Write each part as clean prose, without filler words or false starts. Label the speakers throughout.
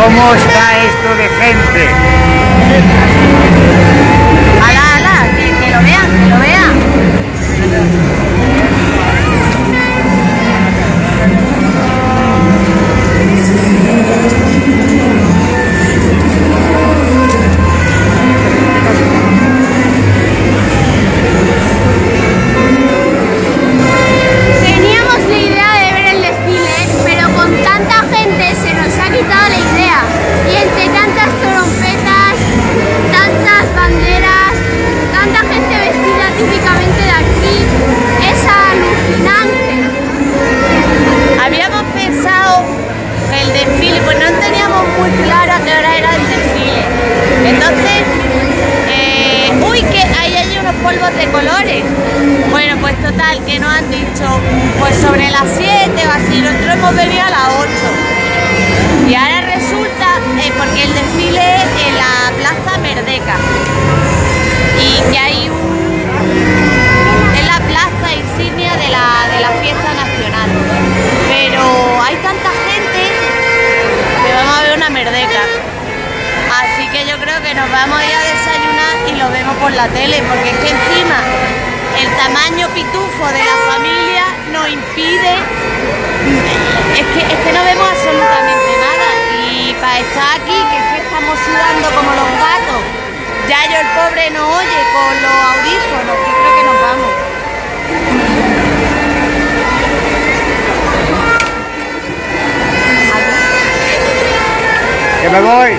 Speaker 1: ¿Cómo está esto de gente?
Speaker 2: ¡Hala, hala! Que lo vean, que lo vean.
Speaker 3: Teníamos la idea de ver el desfile, pero con tanta gente se nos ha quitado la idea. Y entre tantas trompetas, tantas banderas, tanta gente vestida típicamente de aquí, es alucinante.
Speaker 2: Habíamos pensado que el desfile, pues no teníamos muy claro a qué hora era el desfile. Entonces, uy, que ahí hay unos polvos de colores. Bueno, pues total, que nos han dicho, pues sobre las 7 o así, nosotros hemos venido a las 8. Y ahora resulta, porque el desfile es en la Plaza Merdeca. Y que hay es la plaza insignia de la fiesta nacional. Pero hay tanta gente que vamos a ver una merdeca. Así que yo creo que nos vamos a ir a desayunar y lo vemos por la tele, porque es que encima el tamaño pitufo de la familia nos impide, es que no vemos absolutamente nada. Y para estar aquí, que es que estamos sudando como los gatos, ya yo el pobre no oye con los audífonos, que creo que nos vamos.
Speaker 1: ¡Que me voy!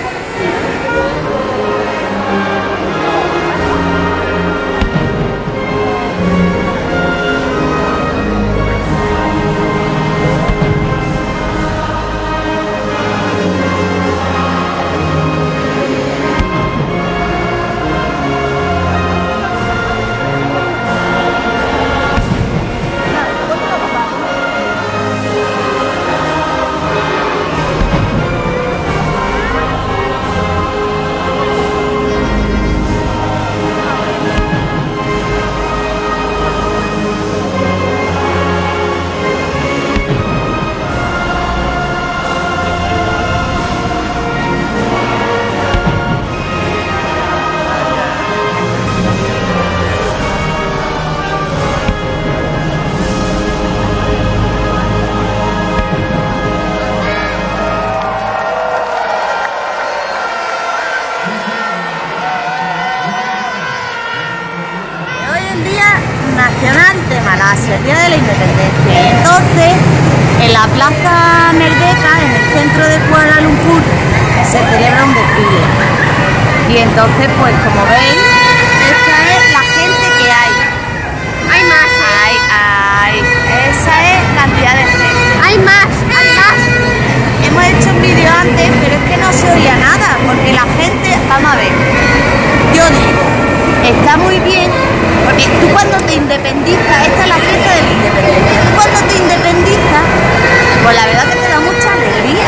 Speaker 2: Nacional de Malasia, el Día de la Independencia. Y entonces, en la Plaza Merdeca, en el centro de Kuala Lumpur, se celebra un desfile. Y entonces, pues como veis, esta es la gente que hay.
Speaker 3: Hay más,
Speaker 2: Esa es cantidad de gente.
Speaker 3: hay más.
Speaker 2: Hemos hecho un vídeo antes, pero es que no se oía nada, porque la gente, vamos a ver, yo digo, está muy bien, porque tú cuando te independizas, esta es la fiesta de la independencia, tú cuando te independizas, pues la verdad que te da mucha alegría,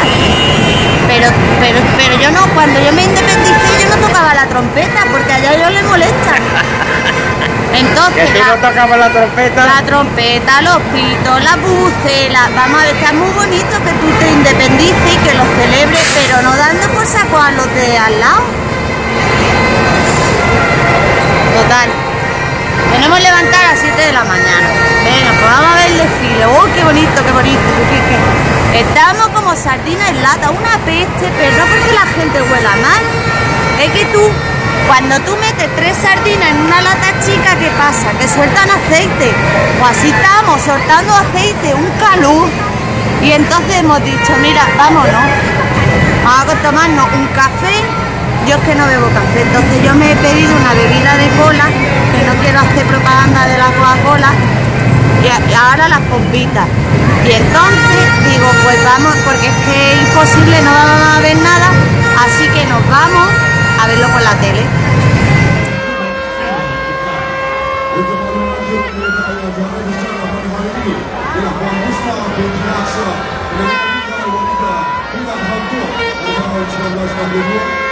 Speaker 2: pero yo no, cuando yo me independicé yo no tocaba la trompeta, porque allá a ellos les molesta. Entonces,
Speaker 1: ¿Que tú no tocabas la trompeta?
Speaker 2: la trompeta, los pitos, la bucela, vamos a ver, está muy bonito que tú te independices y que lo celebres, pero no dando por saco a los de al lado. Total, tenemos que levantar a las 7 de la mañana. Venga, pues vamos a ver el desfile. ¡Oh, qué bonito, qué bonito! Estamos como sardinas en lata, una peste, pero no porque la gente huela mal. Es que tú, cuando tú metes 3 sardinas en una lata chica, ¿qué pasa? Que sueltan aceite. Pues así estamos, soltando aceite, un calor. Y entonces hemos dicho, mira, vámonos. Vamos a tomarnos un café. Yo es que no bebo café, entonces yo me he pedido una bebida de cola, que no quiero hacer propaganda de la Coca-Cola, y ahora las pompitas. Y entonces digo, pues vamos, porque es que es imposible, no vamos a ver nada, así que nos vamos a verlo por la tele.
Speaker 4: Gracias.